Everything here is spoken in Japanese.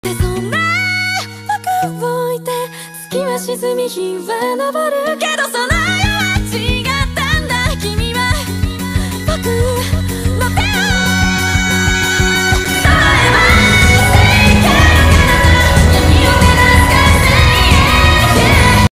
でそんな僕を置いて月は沈み日は昇るけどその夜は違う